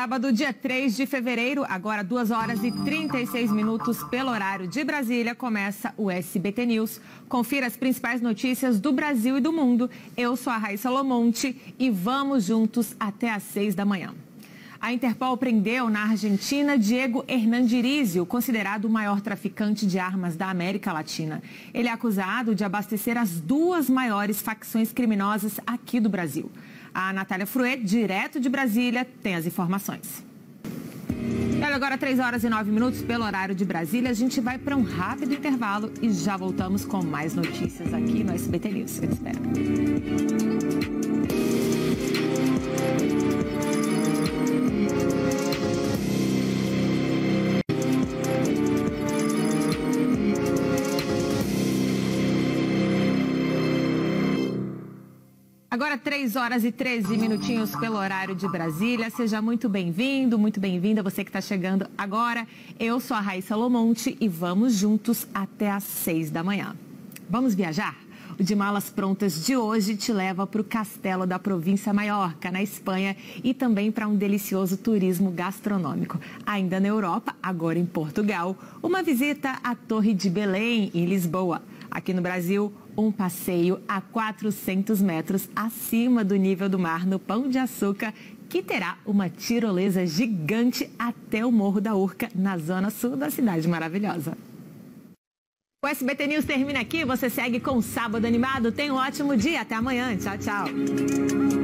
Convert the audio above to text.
sábado, dia 3 de fevereiro, agora 2 horas e 36 minutos pelo horário de Brasília, começa o SBT News. Confira as principais notícias do Brasil e do mundo. Eu sou a Raíssa Lomonte e vamos juntos até às 6 da manhã. A Interpol prendeu na Argentina Diego Hernandirizio, considerado o maior traficante de armas da América Latina. Ele é acusado de abastecer as duas maiores facções criminosas aqui do Brasil. A Natália Fruet, direto de Brasília, tem as informações. E agora 3 horas e 9 minutos pelo horário de Brasília. A gente vai para um rápido intervalo e já voltamos com mais notícias aqui no SBT News. Eu espero. Agora 3 horas e 13 minutinhos pelo horário de Brasília. Seja muito bem-vindo, muito bem-vinda você que está chegando agora. Eu sou a Raíssa Lomonte e vamos juntos até às 6 da manhã. Vamos viajar? O De Malas Prontas de hoje te leva para o Castelo da Província Maiorca, na Espanha, e também para um delicioso turismo gastronômico. Ainda na Europa, agora em Portugal, uma visita à Torre de Belém, em Lisboa. Aqui no Brasil, um passeio a 400 metros acima do nível do mar no Pão de Açúcar, que terá uma tirolesa gigante até o Morro da Urca, na zona sul da cidade maravilhosa. O SBT News termina aqui, você segue com o Sábado Animado. Tenha um ótimo dia, até amanhã, tchau, tchau.